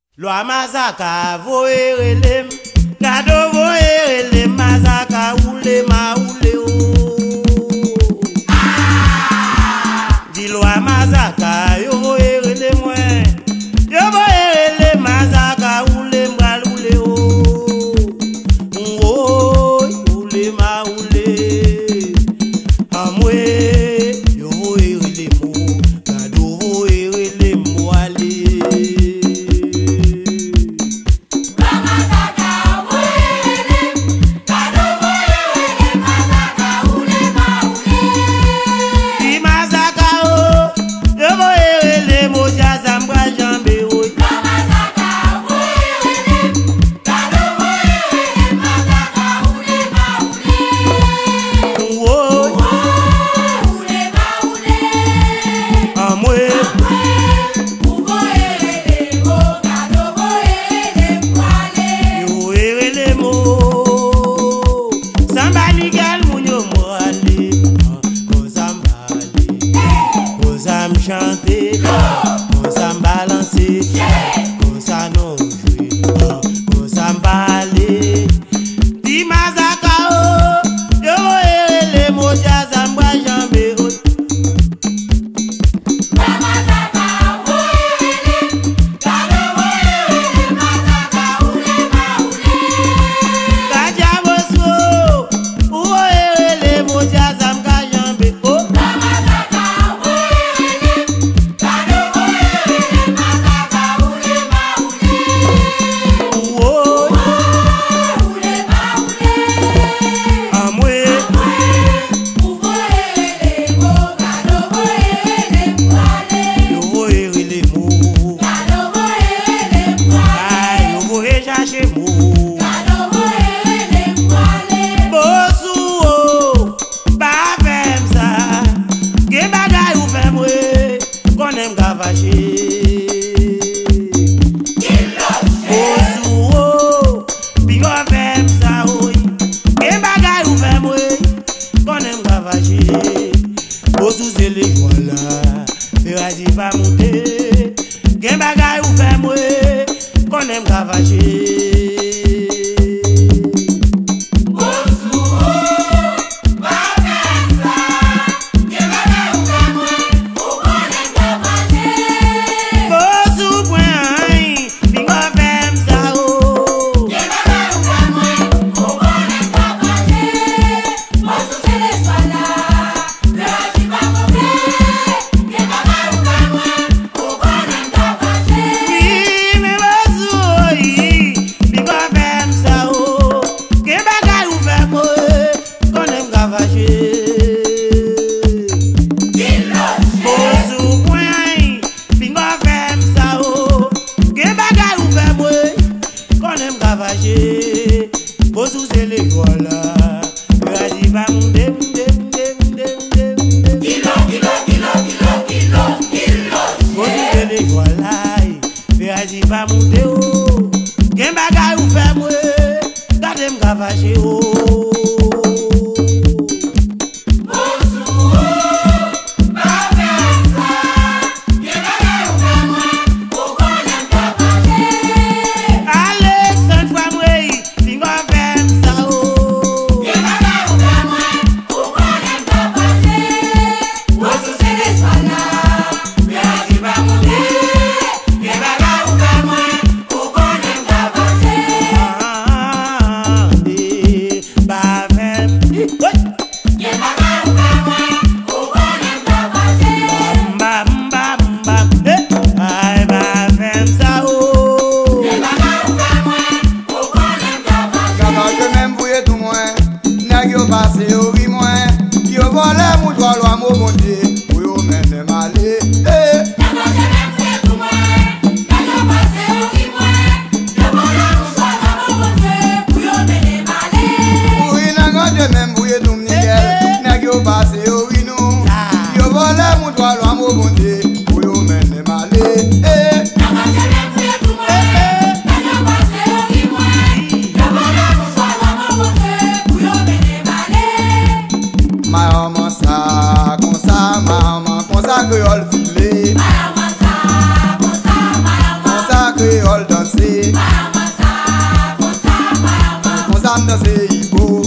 Loi mazaka voerelem, gado voerelem mazaka oule ma oule o. Di loi mazaka yo voerelem mwen, yo voerelem mazaka oule mbal oule o. Oy oule ma oule, amwe yo voerelem o, gado voerelem mo ale. Chanter, on s'en balancer, on s'en jouer, on s'en baler. Di mazaka o, yo voyele moja zambwa jambe o. Mazaka voyele, kado voyele mazaka ule ma ule. Kaja boso, voyele moja zambwa jambe o. Va monter, gen bagay ou fait moi, qu'on aime gavager. Bosu se le voilà, vas-y va monter, kilo. Bosu se le voilà, vas-y va monter oh. Gen bagay ou fait moi, gade m'gavache oh. Passé au riz moins, yo volé mon doigt loin mon bon Dieu, pour yo mener malé. Même bouillé tout nickel, nèg yo passé au riz nous, yo volé mon doigt loin mon bon Dieu, pour yo mener malé. Maman ça, créole filé. Maman ça, créole dans madame danser Ibo.